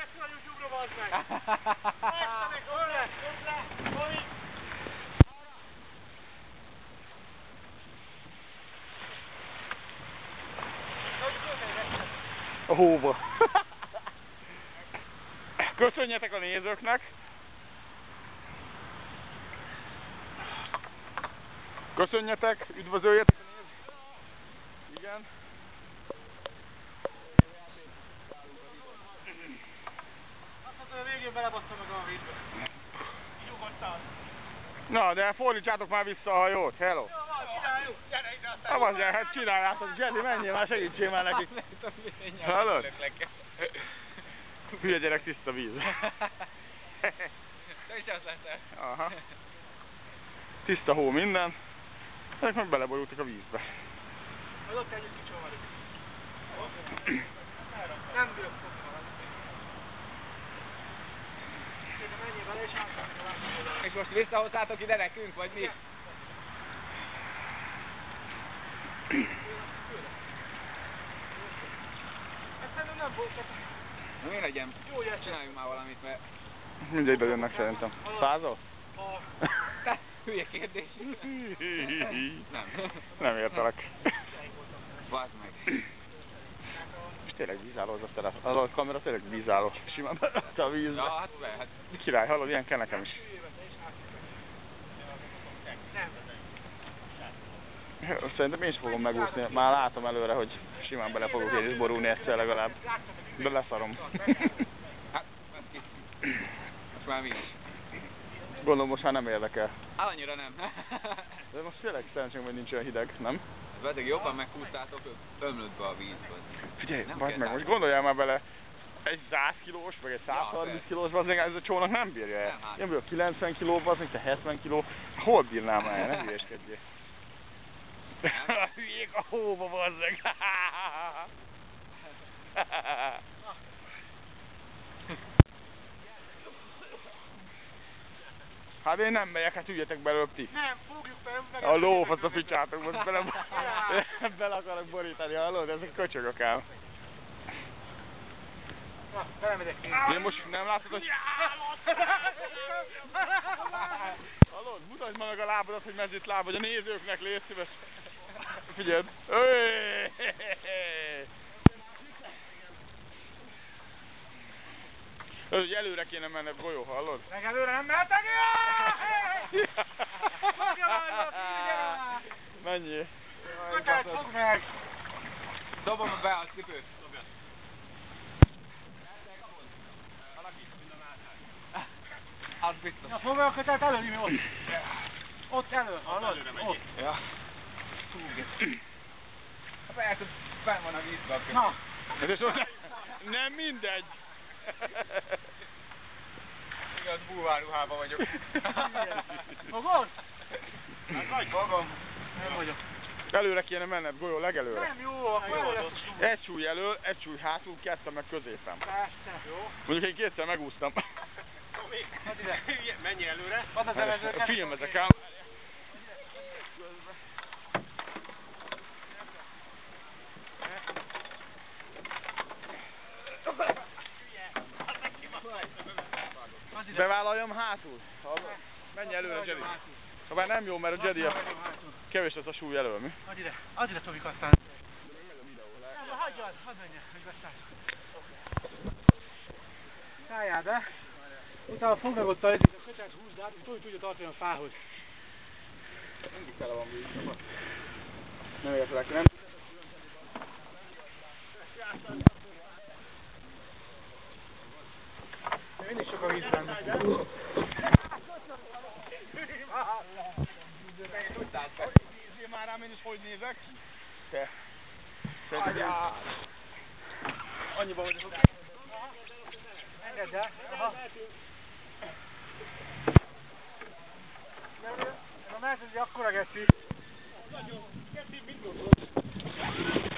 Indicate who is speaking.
Speaker 1: Ezt nagyon gyugrom, bazd meg! Estenek, hol lesz? Hol?
Speaker 2: A hóba. Köszönjetek a nézőknek. Köszönjetek, üdvözöljetek a nézők. Igen.
Speaker 1: Azt mondta, hogy a végén belebasztam meg a vízbe. Nyugodtan.
Speaker 2: Na, de fordítsátok már vissza a hajót, hello.
Speaker 1: Jó van, csináljuk. Gyere ide, aztán.
Speaker 2: Nem az, hát csináljátok, Jedi, menjél már, segítsél már nekik. Hallod? Hülye gyerek, tiszta víz.
Speaker 1: Te is az leszel.
Speaker 2: Aha. Tiszta hó minden. Ezek meg beleborultak a vízbe.
Speaker 1: Az ott együtt kicsóvalik. Nem bírok fogni. Menjél bele és átszállni.
Speaker 3: És most visszahozzátok ide nekünk, vagy mi?
Speaker 1: Ezt nem volt.
Speaker 3: Na mi legyen?
Speaker 1: Jó, gyere.
Speaker 3: Csináljunk már valamit, mert...
Speaker 2: Mindjárt ide jönnek szerintem. Százol?
Speaker 3: Te, hülye kérdés. Nem.
Speaker 2: Nem értelek.
Speaker 3: Várd meg.
Speaker 2: És tényleg vízálló az a telef. Az a kamera tényleg vízálló. Simán belőtte a vízbe.
Speaker 3: Ja, hát be, hát...
Speaker 2: Király, hallod, ilyen kell nekem is. Szerintem én is fogom megúszni. Már látom előre, hogy simán bele fogok én is borulni egyszer legalább. De leszarom.
Speaker 3: Hát, most már mi is.
Speaker 2: Gondolom most már nem érdekel.
Speaker 3: Hát annyira nem.
Speaker 2: De most tényleg szerencsém, hogy nincs olyan hideg, nem?
Speaker 3: Beteg jobban meghúztátok, ömlött be a vízbe.
Speaker 2: Figyelj, bazd meg, most gondoljál már bele, egy 100 kilós, vagy egy 130 kilós, bazdmeg, ez a csónak nem bírja el. Én vagyok 90 kiló, bazdmeg, te 70 kiló, hol bírnám el, ne hülyeskedjél. Hülyék a hóba, bazdmeg. Hát én nem megyek, hát ügyetek belőle ti.
Speaker 1: Nem, fogjuk be.
Speaker 2: A lófasz a picsátok, most bele akarok borítani, hallod? Ezek köcsögök ám.
Speaker 1: Na, belemegyek én.
Speaker 2: Én most nem látod, hogy... Hallod? Mutasd meg a lábadat, hogy mezít láb, hogy a nézőknek légy szíves. Figyeld. Hogy előre kéne menned golyó, hallod?
Speaker 1: Meg előre nem mehetek!
Speaker 2: Menjél.
Speaker 1: Kötelt, fogd meg!
Speaker 3: Dobom be a cipőt. Az biztos.
Speaker 1: Na, fogd meg a kötelt elő, mi ott? Ott elő, hallod? Ott.
Speaker 3: Ja. Hát persze, hogy fenn van a vízben.
Speaker 1: Na.
Speaker 2: Nem mindegy.
Speaker 3: Igaz, búvárruhában vagyok.
Speaker 1: Fogod?
Speaker 3: Hát vagy fogom.
Speaker 1: Nem vagyok.
Speaker 2: Előre kéne menned, golyó, legelőre.
Speaker 1: Nem jó, akkor jó lesz a súly.
Speaker 2: Egy súly elől, egy súly hátul, kettő meg középen.
Speaker 1: Persze. Jó.
Speaker 2: Mondjuk én kétszer megúsztam.
Speaker 1: Hadd ide.
Speaker 3: Menj előre.
Speaker 1: Add az evezőket.
Speaker 2: Filmezek ám. Bevállaljam hátul? Menj előre, Jedi. Ha már nem jó, mert a Jedi kevés lesz a súly elől, mi?
Speaker 1: Add ide Tobik aztán. Nem, hagyjad, hadd menjen, hogy beszállj. Szálljál be. Utána fogd meg ott a kötelt, húzd át, hogy tudja tartani a fához.
Speaker 2: Mindig tele van víz. Nem értelek, nem?
Speaker 1: Mindig sok a víz benne.
Speaker 2: Nézzél már rám, én is hogy nézek? Te. Annyiban vagyok.
Speaker 1: Engedd el. Aha. Ez a mehet, ez egy akkora geci.
Speaker 2: Nagyon. Geci, mit gondolsz?